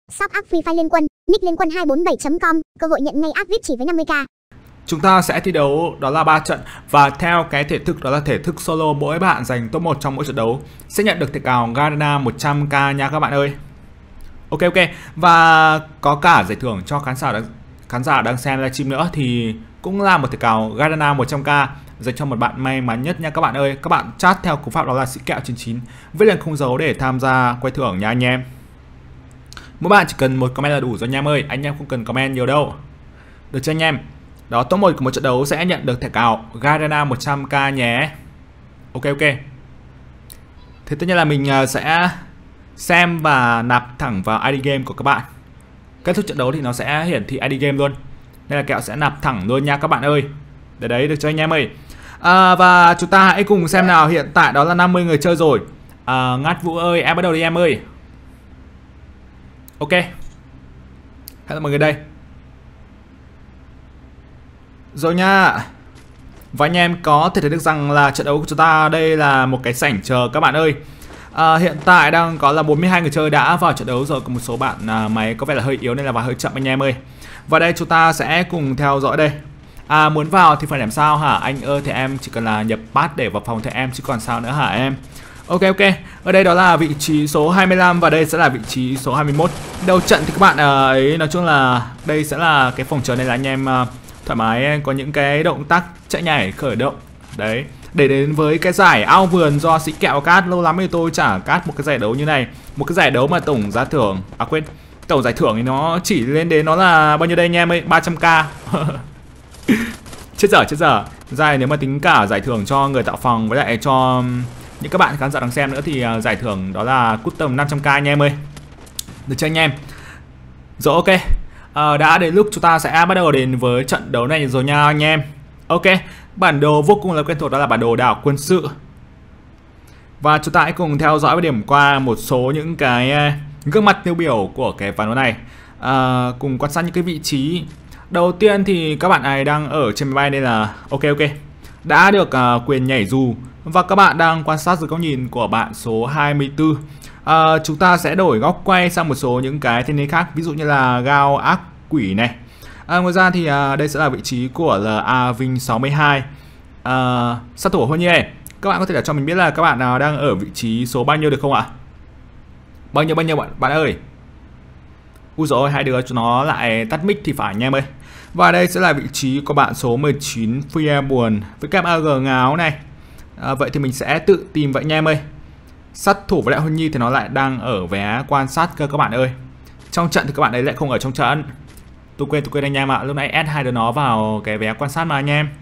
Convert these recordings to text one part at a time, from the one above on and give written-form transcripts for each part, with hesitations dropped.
Shop app Free Fire Liên Quân, nick Liên Quân 247.com, cơ hội nhận ngay app VIP chỉ với 50k. Chúng ta sẽ thi đấu đó là 3 trận và theo cái thể thức đó là thể thức solo, mỗi bạn giành top 1 trong mỗi trận đấu sẽ nhận được thẻ cào Garena 100k nha các bạn ơi. Ok, và có cả giải thưởng cho khán giả đang xem livestream nữa thì cũng là một thẻ cào Garena 100k dành cho một bạn may mắn nhất nha các bạn ơi. Các bạn chat theo cú pháp đó là sĩ kẹo 99 viết lên khung dấu để tham gia quay thưởng nha anh em. Mỗi bạn chỉ cần một comment là đủ rồi anh em ơi, anh em không cần comment nhiều đâu. Được chưa anh em? Đó, top 1 của một trận đấu sẽ nhận được thẻ cào Garena 100k nhé. Ok. Thế tất nhiên là mình sẽ xem và nạp thẳng vào ID game của các bạn. Kết thúc trận đấu thì nó sẽ hiển thị ID game luôn. Nên là kẹo sẽ nạp thẳng luôn nha các bạn ơi. Đấy, được chưa anh em ơi? Và chúng ta hãy cùng xem nào. Hiện tại đó là 50 người chơi rồi. Ngát Vũ ơi, em bắt đầu đi em ơi. Ok. Hẹn gặp mọi người đây. Rồi nha. Và anh em có thể thấy được rằng là trận đấu của chúng ta đây là một cái sảnh chờ các bạn ơi. Hiện tại đang có là 42 người chơi đã vào trận đấu rồi. Có một số bạn máy có vẻ là hơi yếu nên là vào hơi chậm anh em ơi. Và đây chúng ta sẽ cùng theo dõi đây. Muốn vào thì phải làm sao hả anh ơi? Thì em chỉ cần là nhập pass để vào phòng thì em chứ còn sao nữa hả em? Ok. Ở đây đó là vị trí số 25 và đây sẽ là vị trí số 21. Đầu trận thì các bạn ấy nói chung là đây sẽ là cái phòng chờ này là anh em thoải mái có những cái động tác chạy nhảy khởi động. Đấy, để đến với cái giải ao vườn do sĩ kẹo cát. Lâu lắm thì tôi chả cát một cái giải đấu như này. Một cái giải đấu mà tổng giá thưởng tổng giải thưởng thì nó chỉ lên đến nó là bao nhiêu đây anh em ơi? 300k. Chết dở. Giải nếu mà tính cả giải thưởng cho người tạo phòng với lại cho những các bạn khán giả đang xem nữa thì giải thưởng đó là custom 500k anh em ơi. Được chưa anh em? Rồi ok. Đã đến lúc chúng ta sẽ bắt đầu đến với trận đấu này rồi nha anh em. Ok, bản đồ vô cùng là quen thuộc đó là bản đồ đảo quân sự. Và chúng ta hãy cùng theo dõi và điểm qua một số những cái gương mặt tiêu biểu của cái ván đấu này. Cùng quan sát những cái vị trí. Đầu tiên thì các bạn này đang ở trên máy bay nên là ok. Đã được quyền nhảy dù. Và các bạn đang quan sát dưới góc nhìn của bạn số 24. Chúng ta sẽ đổi góc quay sang một số những cái thiên nhiên khác. Ví dụ như là gao ác quỷ này. Ngoài ra thì đây sẽ là vị trí của LA Vinh 62 sát thủ Hôn Nhê. Các bạn có thể là cho mình biết là các bạn nào đang ở vị trí số bao nhiêu được không ạ? Bao nhiêu bạn ơi? Úi dồi ôi, hai đứa chúng nó lại tắt mic thì phải anh em ơi. Và đây sẽ là vị trí của bạn số 19 Phía Buồn với cam AG ngáo này. Vậy thì mình sẽ tự tìm vậy anh em ơi. Sát thủ với lại Hôn Nhi thì nó lại đang ở vé quan sát cơ các bạn ơi. Trong trận thì các bạn ấy lại không ở trong trận. Tôi quên anh em ạ. Lúc nãy add hai đứa nó vào cái vé quan sát mà anh em.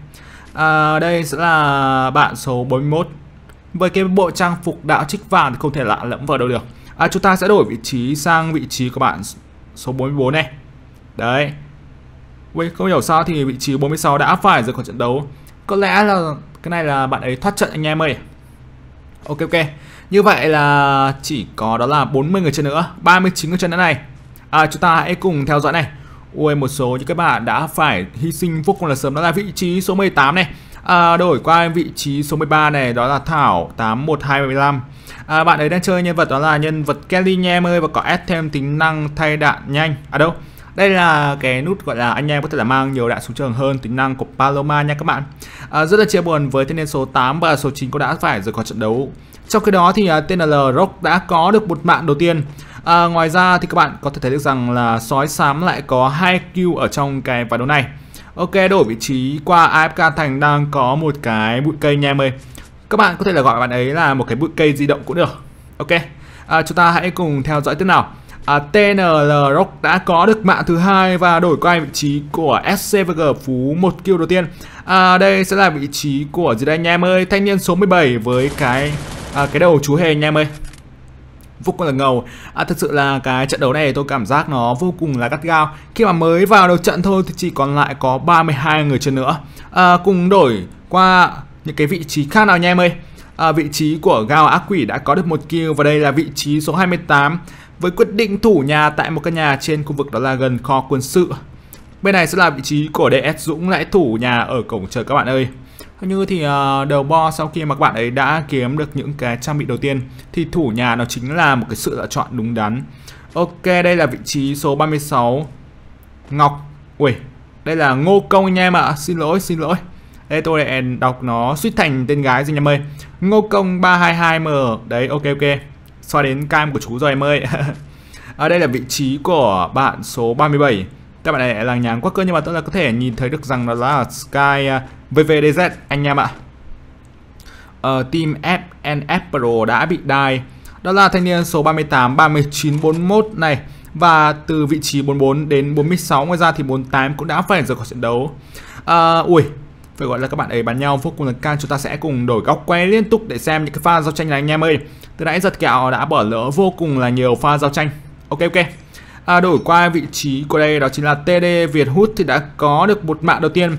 Đây sẽ là bạn số 41. Với cái bộ trang phục đạo trích vàng thì không thể lạ lẫm vào đâu được. Chúng ta sẽ đổi vị trí sang vị trí của bạn số 44 này. Đấy. Ui, không hiểu sao thì vị trí 46 đã phải rời khỏi trận đấu. Có lẽ là cái này là bạn ấy thoát trận anh em ơi. Ok. Như vậy là chỉ có đó là 40 người chơi nữa, 39 người chơi nữa này. Chúng ta hãy cùng theo dõi này. Ui, một số những các bạn đã phải hy sinh vô cùng là sớm, đó là vị trí số 18 này. Đổi qua vị trí số 13 này, đó là Thảo 8125. Bạn ấy đang chơi nhân vật đó là nhân vật Kelly nha em ơi, và có add thêm tính năng thay đạn nhanh. Đâu? Đây là cái nút gọi là anh em có thể là mang nhiều đạn xuống trường hơn tính năng của Paloma nha các bạn. Rất là chia buồn với thanh niên số 8 và số 9 cũng đã phải rời khỏi trận đấu. Trong khi đó thì TNL Rock đã có được một mạng đầu tiên. Ngoài ra thì các bạn có thể thấy được rằng là sói xám lại có 2 kill ở trong cái ván đấu này. Ok, đổi vị trí qua AFK Thành đang có một cái bụi cây nha em ơi. Các bạn có thể là gọi bạn ấy là một cái bụi cây di động cũng được. Ok, chúng ta hãy cùng theo dõi tiếp nào. TNL Rock đã có được mạng thứ hai và đổi qua vị trí của SCVG Phú một kill đầu tiên. Đây sẽ là vị trí của gì đây anh em ơi? Thanh niên số 17 với cái đầu chú hề anh em ơi. Vô cùng là ngầu. Thật sự là cái trận đấu này tôi cảm giác nó vô cùng là gắt gao. Khi mà mới vào đầu trận thôi thì chỉ còn lại có 32 người chơi nữa. Cùng đổi qua những cái vị trí khác nào anh em ơi. Vị trí của gao ác quỷ đã có được một kill và đây là vị trí số 28 với quyết định thủ nhà tại một căn nhà trên khu vực đó là gần kho quân sự. Bên này sẽ là vị trí của DS Dũng lại thủ nhà ở cổng chờ các bạn ơi. Như thì đầu bo sau khi mà các bạn ấy đã kiếm được những cái trang bị đầu tiên thì thủ nhà nó chính là một cái sự lựa chọn đúng đắn. Ok, đây là vị trí số 36 Ngọc. Ui, đây là Ngô Công anh em ạ. Xin lỗi. Đây tôi lại đọc nó suýt thành tên gái gì em ơi. Ngô Công 322M. Đấy, ok. Xoa đến cam của chú rồi em ơi. Ở đây là vị trí của bạn số 37. Các bạn này làng nháng quá cơ, nhưng mà tôi là có thể nhìn thấy được rằng đó là Sky VVDZ anh em ạ. Team FNF Pro đã bị đai. Đó là thanh niên số 38, 39, 41 này. Và từ vị trí 44 đến 46, ngoài ra thì 48 cũng đã phải rời khỏi trận đấu. Ui, phải gọi là các bạn ấy bắn nhau vô cùng là căng. Chúng ta sẽ cùng đổi góc quay liên tục để xem những cái pha giao tranh này anh em ơi. Từ nãy giật kẹo đã bỏ lỡ vô cùng là nhiều pha giao tranh. Ok. Đổi qua vị trí của đây đó chính là TD Việt Hút thì đã có được một mạng đầu tiên.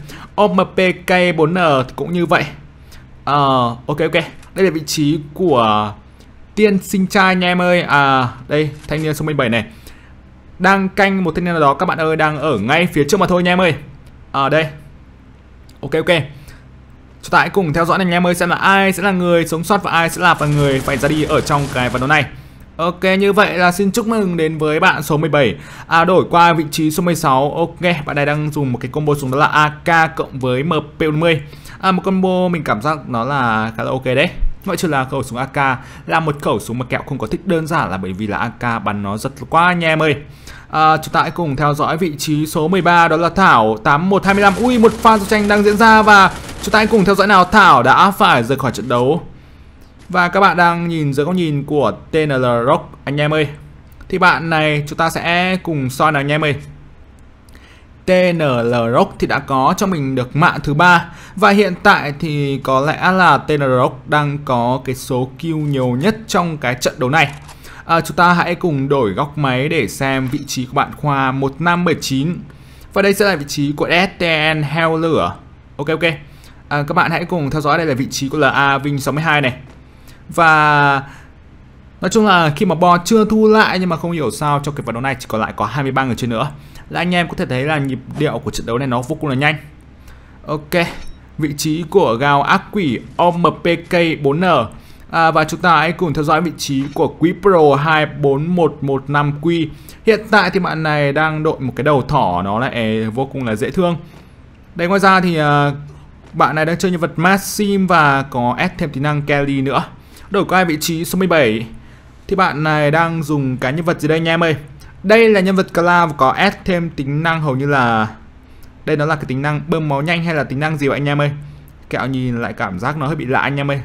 OMPK4N cũng như vậy. Ok. Đây là vị trí của Tiên Sinh Trai anh em ơi. Đây thanh niên số 17 này đang canh một thanh niên nào đó các bạn ơi, đang ở ngay phía trước mà thôi anh em ơi. Đây. Ok. Chúng ta hãy cùng theo dõi anh em ơi, xem là ai sẽ là người sống sót và ai sẽ là người phải ra đi ở trong cái ván đấu này. Ok, như vậy là xin chúc mừng đến với bạn số 17. Đổi qua vị trí số 16. Ok, bạn này đang dùng một cái combo súng đó là AK cộng với MP40. Một combo mình cảm giác nó là khá là ok đấy. Ngoại trừ là khẩu súng AK là một khẩu súng mà kẹo không có thích, đơn giản là bởi vì là AK bắn nó giật quá anh em ơi. Chúng ta hãy cùng theo dõi vị trí số 13, đó là Thảo 8125. Ui, một pha giao tranh đang diễn ra và chúng ta hãy cùng theo dõi nào. Thảo đã phải rời khỏi trận đấu. Và các bạn đang nhìn dưới góc nhìn của TNL Rock anh em ơi. Thì bạn này chúng ta sẽ cùng soi nào anh em ơi. TNL Rock thì đã có cho mình được mạng thứ 3. Và hiện tại thì có lẽ là TNL Rock đang có cái số kill nhiều nhất trong cái trận đấu này. Chúng ta hãy cùng đổi góc máy để xem vị trí của bạn Khoa 1579. Và đây sẽ là vị trí của STN Heo Lửa. Ok. Các bạn hãy cùng theo dõi, đây là vị trí của LA Vinh 62 này. Và nói chung là khi mà Bo chưa thu lại, nhưng mà không hiểu sao trong cái ván đấu này chỉ còn lại có 23 người chơi nữa. Là anh em có thể thấy là nhịp điệu của trận đấu này nó vô cùng là nhanh. Ok, vị trí của Gào Ác Quỷ OMPK4N. Và chúng ta hãy cùng theo dõi vị trí của Quý Pro 24115Q. Hiện tại thì bạn này đang đội một cái đầu thỏ, nó lại vô cùng là dễ thương. Đây, ngoài ra thì bạn này đang chơi nhân vật Maxim và có ép thêm tính năng Kelly nữa. Đổi qua vị trí số 17 thì bạn này đang dùng cái nhân vật gì đây anh em ơi. Đây là nhân vật Cloud có ép thêm tính năng hầu như là, đây nó là cái tính năng bơm máu nhanh hay là tính năng gì vậy anh em ơi. Kẹo nhìn lại cảm giác nó hơi bị lạ anh em ơi.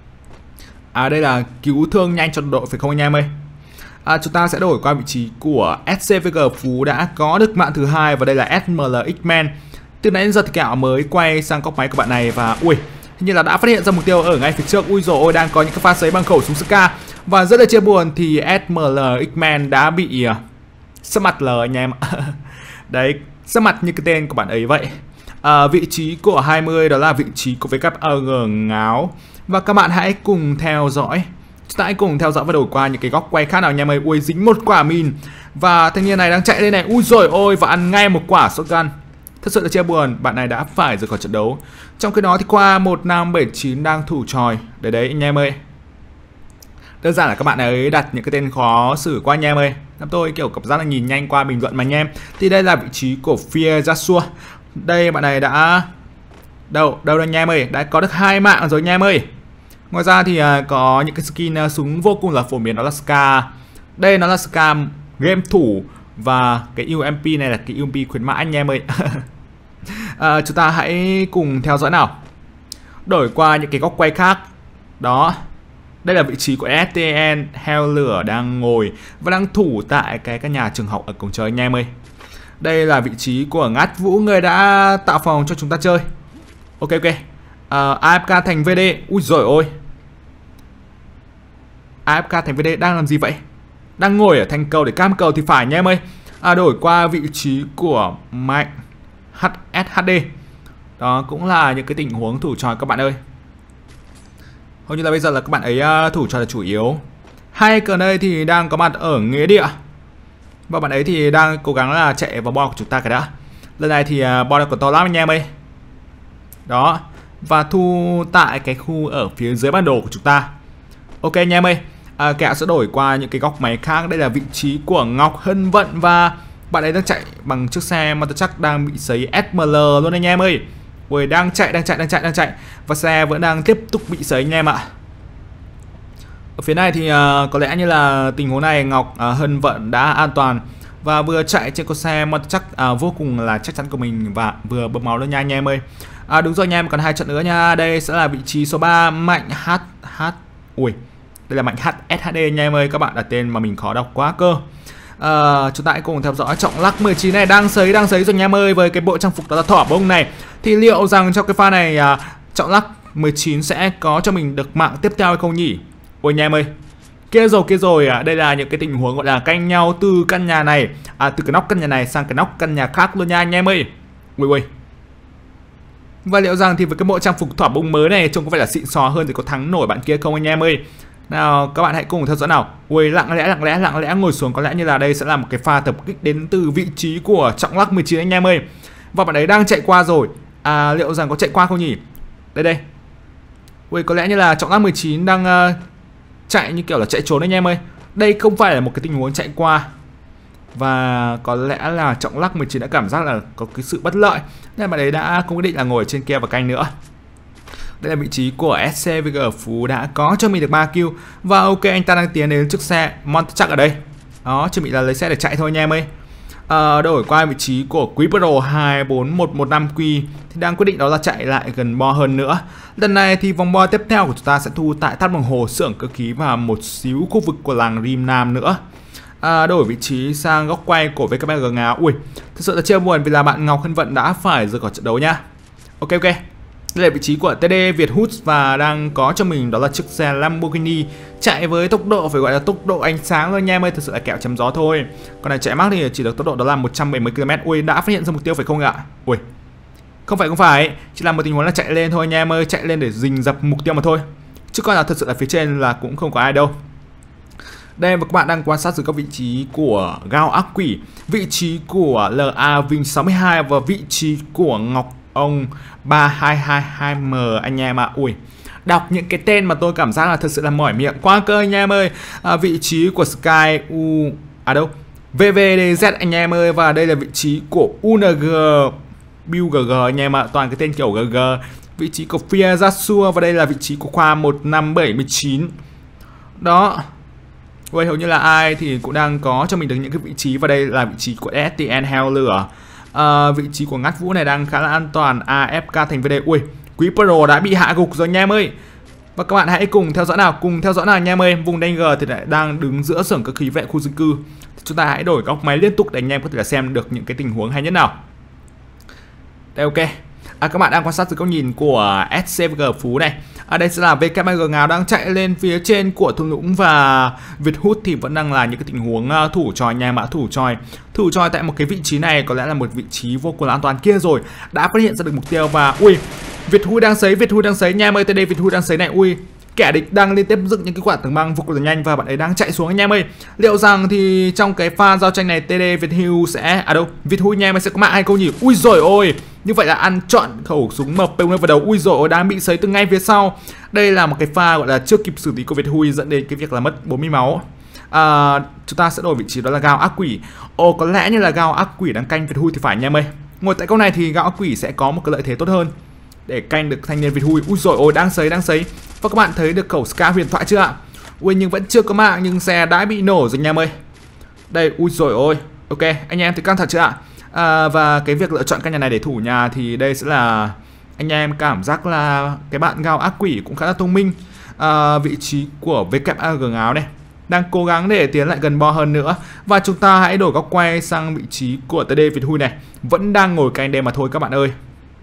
Đây là cứu thương nhanh cho đội phải không anh em ơi. Chúng ta sẽ đổi qua vị trí của SCVG Phú đã có được mạng thứ 2. Và đây là SML X-Men. Từ nãy đến giờ thì kẹo mới quay sang góc máy của bạn này và ui, hình như là đã phát hiện ra mục tiêu ở ngay phía trước. Ui dồi ôi, đang có những cái pha sấy bằng khẩu súng Ska. Và rất là chia buồn thì SML X-Men đã bị sấp mặt L anh em. Đấy, sấp mặt như cái tên của bạn ấy vậy. Vị trí của 20 đó là vị trí của VKG Ngáo. Và các bạn hãy cùng theo dõi. Chúng ta hãy cùng theo dõi và đổi qua những cái góc quay khác nào anh em ơi. Ui, dính một quả mìn. Và thanh niên này đang chạy lên này. Ui dồi ôi, và ăn ngay một quả shotgun. Thật sự là chia buồn, bạn này đã phải rời khỏi trận đấu. Trong khi đó thì qua 1579 đang thủ tròi. Đấy anh em ơi. Đơn giản là các bạn ấy đặt những cái tên khó xử qua anh em ơi. Làm tôi kiểu cảm giác là nhìn nhanh qua bình luận mà anh em. Thì đây là vị trí của Fear Joshua. Đây bạn này đã đâu anh em ơi, đã có được 2 mạng rồi anh em ơi. Ngoài ra thì có những cái skin súng vô cùng là phổ biến, đó là Ska. Đây nó là Ska game thủ. Và cái UMP này là cái UMP khuyến mãi anh em ơi. Chúng ta hãy cùng theo dõi nào. Đổi qua những cái góc quay khác. Đó. Đây là vị trí của STN Heo Lửa đang ngồi và đang thủ tại cái căn nhà trường học ở cổng trời anh em ơi. Đây là vị trí của Ngát Vũ, người đã tạo phòng cho chúng ta chơi. Ok. AFK thành VD. Ui dồi ôi, AFK thành VD đang làm gì vậy? Đang ngồi ở thành cầu để cam cầu thì phải anh em ơi. Đổi qua vị trí của Mạnh HSHD. Đó cũng là những cái tình huống thủ trò các bạn ơi. Hầu như là bây giờ là các bạn ấy thủ trò là chủ yếu. Hay cờ đây thì đang có mặt ở nghĩa địa. Và bạn ấy thì đang cố gắng là chạy vào bo của chúng ta cái đã. Lần này thì bo đang còn to lắm anh em ơi. Đó. Và thu tại cái khu ở phía dưới bản đồ của chúng ta. Ok anh em ơi. Kẹo sẽ đổi qua những cái góc máy khác. Đây là vị trí của Ngọc Hân Vận và bạn ấy đang chạy bằng chiếc xe mà tôi chắc đang bị sấy SML luôn anh em ơi. Ui, đang chạy và xe vẫn đang tiếp tục bị sấy anh em ạ. Ở phía này thì có lẽ như là tình huống này Ngọc Hân Vận đã an toàn và vừa chạy trên con xe mà chắc vô cùng là chắc chắn của mình và vừa bơm máu luôn nha anh em ơi. Đúng rồi anh em, còn 2 trận nữa nha. Đây sẽ là vị trí số 3 Mạnh Ui, đây là Mạnh HSHD nha em ơi, các bạn đặt tên mà mình khó đọc quá cơ. Chúng ta hãy cùng theo dõi Trọng Lắc 19 này đang sấy rồi anh em ơi, với cái bộ trang phục đó là thỏ bông này. Thì liệu rằng trong cái pha này Trọng Lắc 19 sẽ có cho mình được mạng tiếp theo hay không nhỉ? Ôi anh em ơi, kia rồi, đây là những cái tình huống gọi là canh nhau từ căn nhà này, từ cái nóc căn nhà này sang cái nóc căn nhà khác luôn nha anh em ơi. Ui. Và liệu rằng thì với cái bộ trang phục thỏ bông mới này trông có vẻ là xịn xò hơn thì có thắng nổi bạn kia không anh em ơi? Nào các bạn hãy cùng theo dõi nào. Ui, lặng lẽ ngồi xuống, có lẽ như là đây sẽ là một cái pha tập kích đến từ vị trí của Trọng Lắc 19 anh em ơi. Và bạn ấy đang chạy qua rồi. Liệu rằng có chạy qua không nhỉ? Đây. Ui, có lẽ như là Trọng Lắc 19 đang chạy như kiểu là chạy trốn anh em ơi. Đây không phải là một cái tình huống chạy qua. Và có lẽ là Trọng Lắc 19 đã cảm giác là có cái sự bất lợi nên bạn ấy đã không quyết định là ngồi trên kia và canh nữa. Đây là vị trí của SCVG Phú đã có cho mình được 3 kill. Và ok, anh ta đang tiến đến chiếc xe Montauk ở đây. Đó, chuẩn bị là lấy xe để chạy thôi anh em ơi. Đổi qua vị trí của Quý Pro 24115Q thì đang quyết định đó là chạy lại gần bo hơn nữa. Lần này thì vòng bo tiếp theo của chúng ta sẽ thu tại tháp đồng hồ xưởng cơ khí và một xíu khu vực của làng Rim Nam nữa. Đổi vị trí sang góc quay của VKG Ngáo. Ui, thực sự là chưa buồn vì là bạn Ngọc Hân Vận đã phải rời khỏi trận đấu nha. Ok. Đây là vị trí của TD Việt Hút và đang có cho mình đó là chiếc xe Lamborghini chạy với tốc độ phải gọi là tốc độ ánh sáng thôi nha em ơi, thực sự là kẹo chém gió thôi. Còn này chạy mắc thì chỉ được tốc độ đó là 170 km. Ui, đã phát hiện ra mục tiêu phải không ạ? Ui, không phải, chỉ là một tình huống là chạy lên thôi nha em ơi, chạy lên để rình dập mục tiêu mà thôi. Chứ còn là thật sự là phía trên là cũng không có ai đâu. Đây và các bạn đang quan sát từ các vị trí của Gao Ác Quỷ, vị trí của LA Vinh 62 và vị trí của Ngọc Ông 3222M anh em ạ. Ui, đọc những cái tên mà tôi cảm giác là thật sự là mỏi miệng quá cơ anh em ơi. Vị trí của Sky VVDZ anh em ơi, và đây là vị trí của UNG BUGG anh em ạ, toàn cái tên kiểu GG. Vị trí của Fia Jasua và đây là vị trí của khoa 1579. Đó. Vậy hầu như là ai thì cũng đang có cho mình được những cái vị trí. Và đây là vị trí của STN Hell lửa. Vị trí của Ngắt Vũ này đang khá là an toàn. AFK thành VD. Ui, Quý Pro đã bị hạ gục rồi anh em ơi. Và các bạn hãy cùng theo dõi nào anh em ơi. Vùng đen G thì lại đang đứng giữa xưởng cơ khí vệ khu dân cư. Chúng ta hãy đổi góc máy liên tục để anh em có thể là xem được những cái tình huống hay nhất nào. Đây ok. Các bạn đang quan sát từ góc nhìn của SCVG Phú này. Đây sẽ là VKG Ngáo đang chạy lên phía trên của thung lũng và Việt Hút thì vẫn đang là những cái tình huống thủ tròi nha mã thủ tròi tại một cái vị trí này có lẽ là một vị trí vô cùng là an toàn kia rồi, đã phát hiện ra được mục tiêu và ui, Việt Hút đang sấy nha em ơi, TD Việt Hút đang sấy này. Ui, kẻ địch đang liên tiếp dựng những cái quả tường băng vô cùng là nhanh và bạn ấy đang chạy xuống anh em ơi. Liệu rằng thì trong cái pha giao tranh này TD Việt Hút sẽ Việt Hút nha em ơi sẽ có mạng hay không nhỉ? Ui rồi ôi, như vậy là ăn trọn khẩu súng mập vào đầu. Ui rồi ôi, đang bị sấy từ ngay phía sau. Đây là một cái pha gọi là chưa kịp xử lý của Việt Hút dẫn đến cái việc là mất 40 máu. Chúng ta sẽ đổi vị trí đó là Gao Ác Quỷ. Ồ, có lẽ như là Gao Ác Quỷ đang canh Việt Hút thì phải nha em ơi. Ngồi tại câu này thì Gao Ác Quỷ sẽ có một cái lợi thế tốt hơn để canh được thanh niên Việt Hút. Ui rồi ôi, đang sấy. Và các bạn thấy được khẩu Ska huyền thoại chưa ạ? Ui, nhưng vẫn chưa có mạng nhưng xe đã bị nổ rồi nha em ơi. Đây, ui rồi ôi. Ok, anh em thì căng thẳng chưa ạ? Và cái việc lựa chọn căn nhà này để thủ nhà thì đây sẽ là anh em cảm giác là cái bạn Gao Ác Quỷ cũng khá là thông minh. Vị trí của VKG Ngáo này đang cố gắng để tiến lại gần bo hơn nữa. Và chúng ta hãy đổi góc quay sang vị trí của TD Việt Hút này, vẫn đang ngồi canh đây mà thôi các bạn ơi.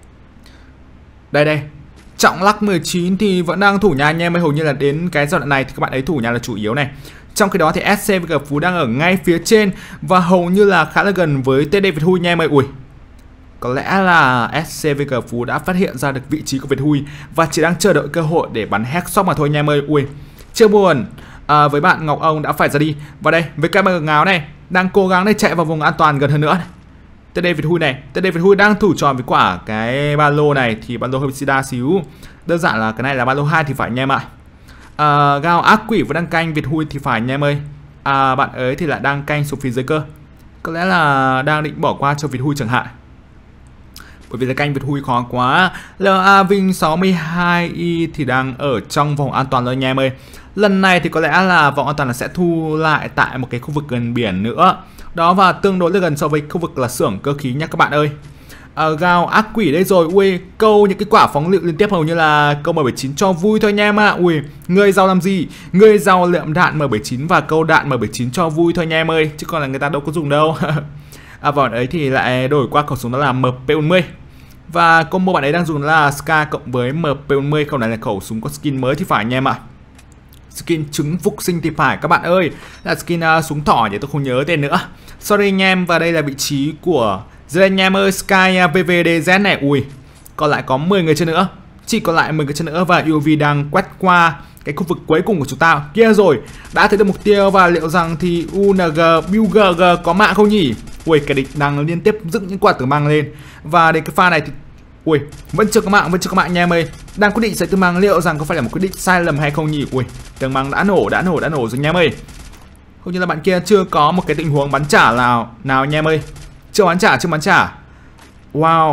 Đây, Trọng Lắc 19 thì vẫn đang thủ nhà anh em ơi, hầu như là đến cái giai đoạn này thì các bạn ấy thủ nhà là chủ yếu này. Trong khi đó thì SCVG Phú đang ở ngay phía trên và hầu như là khá là gần với TD Việt Hút nha em ơi. Ui, có lẽ là SCVG Phú đã phát hiện ra được vị trí của Việt Hút và chỉ đang chờ đợi cơ hội để bắn headshot mà thôi nha em ơi. Ui, chưa buồn. Với bạn Ngọc Ông đã phải ra đi. Và đây, với cái ngáo này đang cố gắng để chạy vào vùng an toàn gần hơn nữa này. TD Việt Hút này, TD Việt Hút đang thủ tròn với quả cái ba lô này thì ba lô hơi xì đa xíu. Đơn giản là cái này là ba lô 2 thì phải nha em ạ. Gao ác quỷ vẫn đang canh Việt Hui thì phải nha em ơi. Bạn ấy thì lại đang canh xuống phía dưới cơ. Có lẽ là đang định bỏ qua cho Việt Hui chẳng hạn. Bởi vì là canh Việt Hui khó quá. LA Vinh 62i thì đang ở trong vòng an toàn rồi nha em ơi. Lần này thì có lẽ là vòng an toàn là sẽ thu lại tại một cái khu vực gần biển nữa. Đó, và tương đối là gần so với khu vực là xưởng cơ khí nha các bạn ơi. Gao ác quỷ đây rồi. Ui, câu những cái quả phóng lựu liên tiếp hầu như là câu M79 cho vui thôi nha em ạ. Ui, người giàu làm gì? Người giàu lượm đạn M79 và câu đạn M79 cho vui thôi nha em ơi, chứ còn là người ta đâu có dùng đâu. Bọn ấy thì lại đổi qua khẩu súng đó là MP40. Và combo bạn ấy đang dùng là Ska cộng với MP40. Khẩu này là khẩu súng có skin mới thì phải nha em ạ. Skin trứng phục sinh thì phải các bạn ơi. Là skin súng thỏ thì tôi không nhớ tên nữa. Sorry nha em. Và đây là vị trí của Zelen nha em ơi. Sky VVDZ này. Ui, còn lại có 10 người chơi nữa. Chỉ còn lại 10 người chơi nữa. Và UV đang quét qua cái khu vực cuối cùng của chúng ta. Kia rồi, đã thấy được mục tiêu. Và liệu rằng thì UNG BUGG có mạng không nhỉ? Ui, kẻ địch đang liên tiếp dựng những quả tử mang lên. Và đến cái pha này thì ui, vẫn chưa có mạng nha em ơi. Đang quyết định sẽ tử mang, liệu rằng có phải là một quyết định sai lầm hay không nhỉ? Ui, tường mang đã nổ rồi nha em ơi. Không như là bạn kia chưa có một cái tình huống bắn trả nào nha em ơi. Chưa bắn trả. Wow.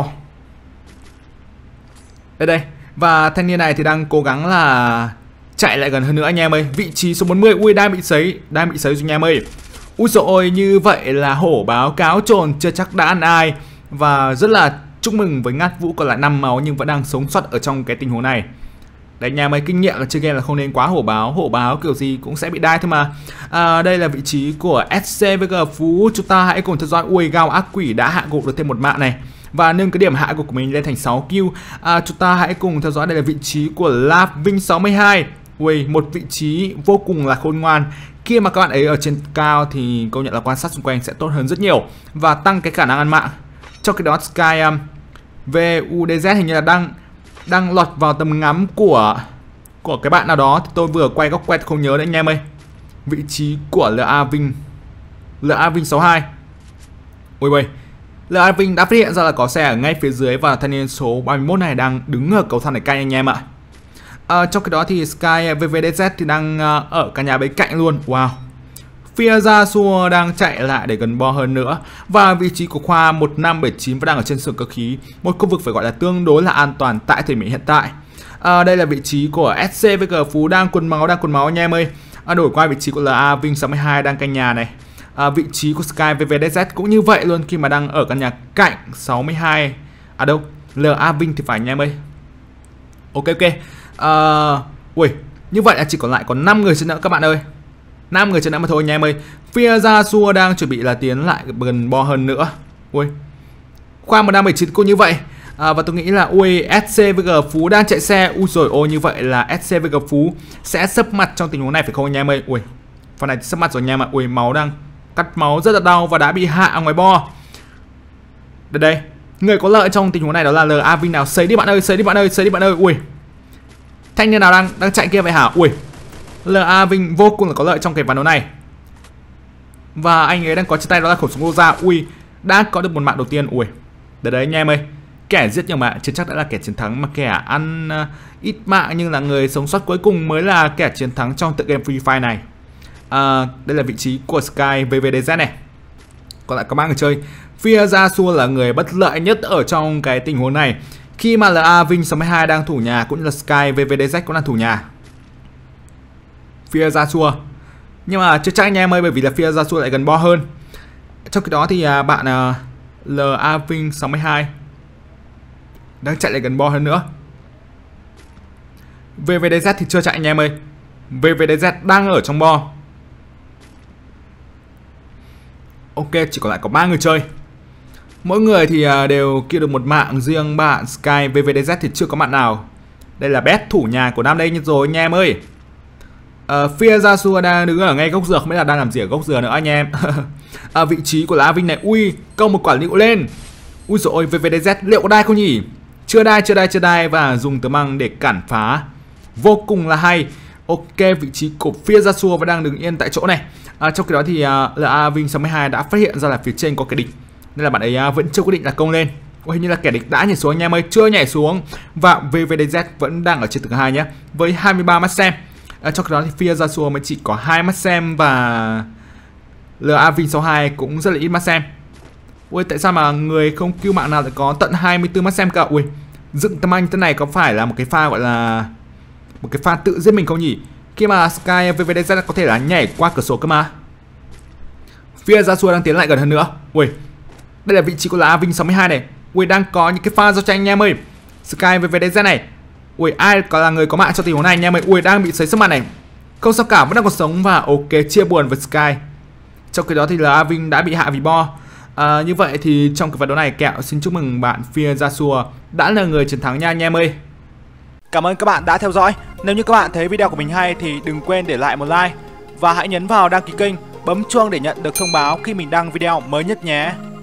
Đây. Và thanh niên này thì đang cố gắng là chạy lại gần hơn nữa anh em ơi. Vị trí số 40. Ui, đang bị sấy rồi nha em ơi. Ui dồi ôi, như vậy là hổ báo cáo trồn chưa chắc đã ăn ai. Và rất là chúc mừng với Ngát Vũ còn lại 5 máu nhưng vẫn đang sống sót ở trong cái tình huống này. Đấy, nhà máy kinh nghiệm là chơi game là không nên quá hổ báo kiểu gì cũng sẽ bị đai thôi mà. Đây là vị trí của SCVG Phú. Chúng ta hãy cùng theo dõi. Ui, Gao ác quỷ đã hạ gục được thêm một mạng này và nâng cái điểm hạ gục của mình lên thành 6 kill. Chúng ta hãy cùng theo dõi. Đây là vị trí của La Vinh 62. Ui, một vị trí vô cùng là khôn ngoan. Khi mà các bạn ấy ở trên cao thì công nhận là quan sát xung quanh sẽ tốt hơn rất nhiều và tăng cái khả năng ăn mạng. Trong cái đó Sky VUDZ hình như là đang lọt vào tầm ngắm của cái bạn nào đó. Thì tôi vừa quay góc quẹt không nhớ đấy nha em ơi. Vị trí của LA Vinh 62. Ui bầy, LA Vinh đã phát hiện ra là có xe ở ngay phía dưới và thanh niên số 31 này đang đứng ở cầu thang này canh anh em ạ. Trong cái đó thì Sky VVDZ thì đang ở căn nhà bên cạnh luôn. Wow. Phía ra xua đang chạy lại để gần bo hơn nữa. Và vị trí của khoa 1579 vẫn đang ở trên xưởng cơ khí, một khu vực phải gọi là tương đối là an toàn tại thời điểm hiện tại. Đây là vị trí của SCVG Phú đang quần máu anh em ơi. Đổi qua vị trí của LA Vinh 62 đang canh nhà này. Vị trí của Sky VVDZ cũng như vậy luôn khi mà đang ở căn nhà cạnh 62. Đâu? LA Vinh thì phải nha em ơi. Ok. Ui, như vậy là chỉ còn lại còn 5 người chơi nữa các bạn ơi. 5 người chơi nữa mà thôi nha em ơi. Phía ra xua đang chuẩn bị là tiến lại gần bo hơn nữa. Ui, khoa 1579 cũng như vậy. Và tôi nghĩ là ui, SCVG Phú đang chạy xe. Ui rồi ôi, như vậy là SCVG Phú sẽ sấp mặt trong tình huống này phải không nha em ơi. Ui, phần này sấp mặt rồi nha em ạ. Ui, máu đang cắt máu rất là đau và đã bị hạ ở ngoài bo. Đây, người có lợi trong tình huống này đó là LA Vinh nào. Sấy đi bạn ơi. Ui, thanh niên nào đang chạy kia vậy hả? Ui, LA Vinh vô cùng là có lợi trong cái ván đấu này. Và anh ấy đang có trên tay đó là khẩu súng Rosa. Ui, đã có được một mạng đầu tiên. Ui, đấy nha em ơi. Kẻ giết nhiều mạng chưa chắc đã là kẻ chiến thắng, mà kẻ ăn ít mạng nhưng là người sống sót cuối cùng mới là kẻ chiến thắng trong tựa game Free Fire này. Đây là vị trí của Sky VVDZ này. Còn lại có 3 người chơi. Phía ra xua là người bất lợi nhất ở trong cái tình huống này, khi mà LA Vinh 62 đang thủ nhà cũng như là Sky VVDZ cũng đang thủ nhà. Phía ra xua, nhưng mà chưa chắc anh em ơi, bởi vì là phía ra xua lại gần bo hơn. Trong cái đó thì bạn LA Vinh 62 đang chạy lại gần bo hơn nữa. VVDZ thì chưa chạy anh em ơi. VVDZ đang ở trong bo. Ok, chỉ còn lại có 3 người chơi. Mỗi người thì đều kia được một mạng. Riêng bạn Sky VVDZ thì chưa có mạng nào. Đây là bét thủ nhà của năm đây rồi nha em ơi. Phía ra xua đang đứng ở ngay gốc dừa, không biết là đang làm gì ở gốc dừa nữa anh em. Vị trí của LA Vinh này. Ui, câu một quả lựu lên. Ui dồi ôi, VVDZ liệu có đai không nhỉ? Chưa đai và dùng tấm băng để cản phá. Vô cùng là hay. Ok, vị trí của phía ra xua vẫn đang đứng yên tại chỗ này. Trong cái đó thì LA Vinh 62 đã phát hiện ra là phía trên có cái địch, nên là bạn ấy vẫn chưa quyết định là công lên. Hình như là kẻ địch đã nhảy xuống anh em ơi, chưa nhảy xuống. Và VVDZ vẫn đang ở trên tầng 2 nhé, với 23 mắt xem. Trong khi đó thì Fear Yasuo mới chỉ có 2 mắt xem và LA Vinh 62 cũng rất là ít mắt xem. Ui, tại sao mà người không kêu mạng nào lại có tận 24 mắt xem cậu? Ui, dựng tầm anh thế này có phải là một cái pha gọi là một cái pha tự giết mình không nhỉ? Khi mà Sky VVDZ có thể là nhảy qua cửa sổ cơ mà. Fear Yasuo đang tiến lại gần hơn nữa. Ui, đây là vị trí của LA Vinh 62 này. Ui, đang có những cái pha giao tranh anh em ơi. Sky VVDZ này. Ui, ai có là người có mạng cho tình huống này anh em ơi. Ui, đang bị sấy sức mặt này. Không sao cả, vẫn đang còn sống và ok, chia buồn với Sky. Trong khi đó thì LA Vinh đã bị hạ vì bo. Như vậy thì trong cái ván đấu này Kẹo xin chúc mừng bạn Fear Yasuo đã là người chiến thắng nha anh em ơi. Cảm ơn các bạn đã theo dõi. Nếu như các bạn thấy video của mình hay thì đừng quên để lại một like và hãy nhấn vào đăng ký kênh, bấm chuông để nhận được thông báo khi mình đăng video mới nhất nhé.